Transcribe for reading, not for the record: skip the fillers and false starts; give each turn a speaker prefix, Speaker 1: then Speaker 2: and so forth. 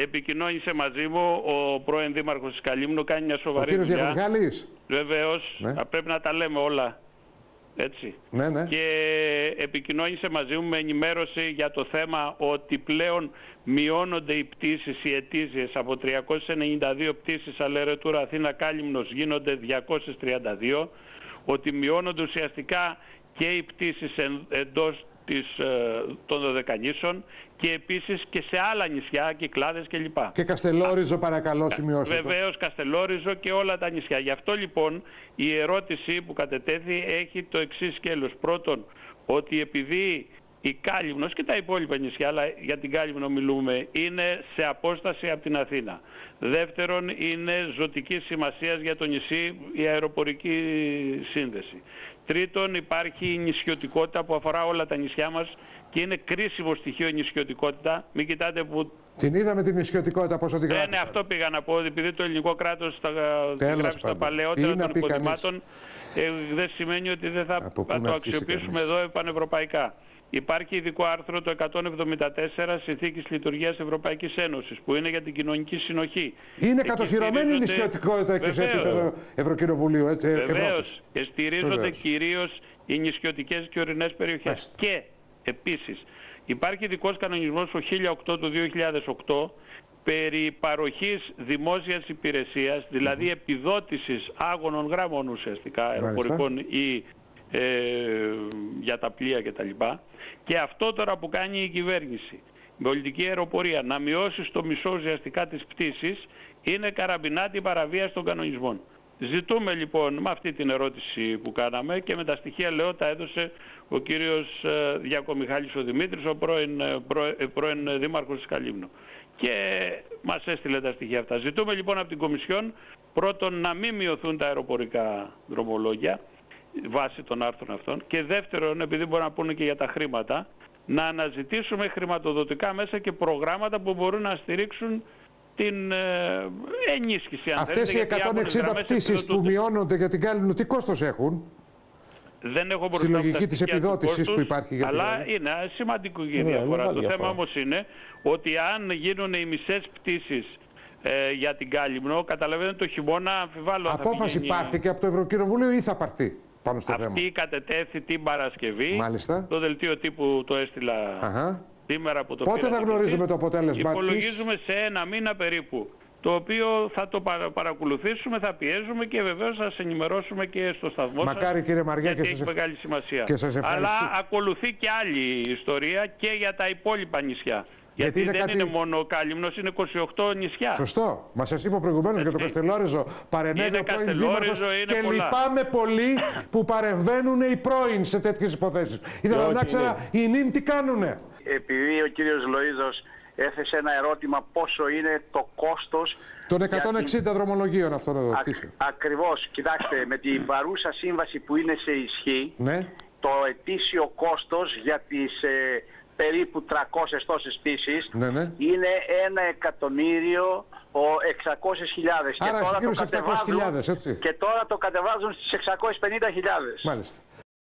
Speaker 1: Επικοινώνησε μαζί μου ο πρώην Δήμαρχος της Καλύμνου, κάνει μια σοβαρή δουλειά.
Speaker 2: Ο κύριος Διαμιχάλης.
Speaker 1: Βεβαίως,
Speaker 2: Ναι.
Speaker 1: πρέπει να τα λέμε όλα. Έτσι.
Speaker 2: Ναι, ναι.
Speaker 1: Και επικοινώνησε μαζί μου με ενημέρωση για το θέμα ότι πλέον μειώνονται οι πτήσεις, οι ετήσιες, από 392 πτήσεις Αλερετούρα Αθήνα Κάλυμνος γίνονται 232, ότι μειώνονται ουσιαστικά και οι πτήσεις εντός των Δωδεκανήσων και επίσης και σε άλλα νησιά, Κυκλάδες κλπ.
Speaker 2: Και Καστελόριζο, παρακαλώ, σημειώστε.
Speaker 1: Βεβαίως, Καστελόριζο και όλα τα νησιά. Γι' αυτό λοιπόν η ερώτηση που κατετέθη έχει το εξής σκέλος. Πρώτον, ότι επειδή η Κάλυμνος και τα υπόλοιπα νησιά, αλλά για την Κάλυμνο μιλούμε, είναι σε απόσταση από την Αθήνα. Δεύτερον, είναι ζωτικής σημασίας για το νησί η αεροπορική σύνδεση. Τρίτον, υπάρχει η νησιωτικότητα που αφορά όλα τα νησιά μας και είναι κρίσιμο στοιχείο η νησιωτικότητα. Μην κοιτάτε που...
Speaker 2: Την είδαμε την νησιωτικότητα, πόσο την γράφει.
Speaker 1: Ναι, αυτό πήγα να πω. Επειδή το ελληνικό κράτος τη γράφει στα παλαιότερα των υποδημάτων, δεν σημαίνει ότι δεν θα το αξιοποιήσουμε εδώ πανευρωπαϊκά. Υπάρχει ειδικό άρθρο το 174 Συνθήκης Λειτουργίας Ευρωπαϊκής Ένωσης που είναι για την κοινωνική συνοχή.
Speaker 2: Είναι κατοχυρωμένη η νησιωτικότητα και σε επίπεδο Ευρωκοινοβουλίου, έτσι.
Speaker 1: Βεβαίως. Και στηρίζονται κυρίως οι νησιωτικές και ορεινές περιοχές. Και επίσης υπάρχει ειδικός κανονισμός το 1008 του 2008 περί παροχής δημόσιας υπηρεσίας, δηλαδή επιδότησης άγωνων γραμμών ουσιαστικά αεροπορικών ή για τα πλοία κτλ. Και αυτό τώρα που κάνει η κυβέρνηση, η πολιτική αεροπορία, να μειώσει στο μισό ουσιαστικά τις πτήσεις, είναι καραμπινάτη παραβίαση των κανονισμών. Ζητούμε λοιπόν με αυτή την ερώτηση που κάναμε και με τα στοιχεία τα έδωσε ο κύριος Διακομιχάλης ο Δημήτρης, ο πρώην Δήμαρχος της Καλύμνου. Και μας έστειλε τα στοιχεία αυτά. Ζητούμε λοιπόν από την Κομισιόν πρώτον να μην μειωθούν τα αεροπορικά δρομολόγια βάσει των άρθρων αυτών και δεύτερον, επειδή μπορούν να πούνε και για τα χρήματα, να αναζητήσουμε χρηματοδοτικά μέσα και προγράμματα που μπορούν να στηρίξουν την ενίσχυση.
Speaker 2: Αυτές οι 160 πτήσεις που μειώνονται για την Κάλυμνο, τι κόστος έχουν?
Speaker 1: Δεν έχω μπροστά
Speaker 2: στη λογική της επιδότησης που υπάρχει για την
Speaker 1: αλλά είναι σημαντική διαφορά. Το θέμα όμως είναι ότι αν γίνουν οι μισές πτήσεις για την Κάλυμνο, καταλαβαίνετε το χειμώνα αμφιβάλλω.
Speaker 2: Απόφαση πάρθηκε από το Ευρωκοινοβούλιο ή θα πάρθει πάνω στο θέμα?
Speaker 1: Αυτή κατετέθη την Παρασκευή.
Speaker 2: Μάλιστα.
Speaker 1: Το δελτίο τύπου το έστειλα σήμερα που το πήρα.
Speaker 2: Πότε θα γνωρίζουμε το αποτέλεσμα?
Speaker 1: Υπολογίζουμε σε ένα μήνα περίπου, το οποίο θα το παρακολουθήσουμε, θα πιέζουμε και βεβαίως θα σας ενημερώσουμε και στο σταθμό.
Speaker 2: Μακάρι σας, κύριε Μαριά, και
Speaker 1: έχει μεγάλη σημασία.
Speaker 2: Και σας
Speaker 1: αλλά ακολουθεί και άλλη ιστορία και για τα υπόλοιπα νησιά. Γιατί δεν είναι μόνο ο Κάλυμνος, είναι 28 νησιά.
Speaker 2: Σωστό. Μα σας είπα προηγουμένως για το Καστελόριζο. Παρενέβη ο πρώην Δήμαρχος και λυπάμαι πολύ που παρεμβαίνουν οι πρώην σε τέτοιες υποθέσεις. Ήθελα να ξέρω οι νυν τι κάνουνε.
Speaker 3: Επειδή ο κύριος Λοΐζος έθεσε ένα ερώτημα πόσο είναι το κόστος
Speaker 2: των 160 δρομολογίων αυτών εδώ.
Speaker 3: Ακριβώς. Κοιτάξτε, με την παρούσα σύμβαση που είναι σε ισχύ, το ετήσιο κόστος για τις περίπου 300 τόσες πτήσεις είναι 1.600.000.
Speaker 2: Άρα και τώρα το κατεβάζουν,
Speaker 3: και τώρα το κατεβάζουν στις 650.000.
Speaker 2: Μάλιστα.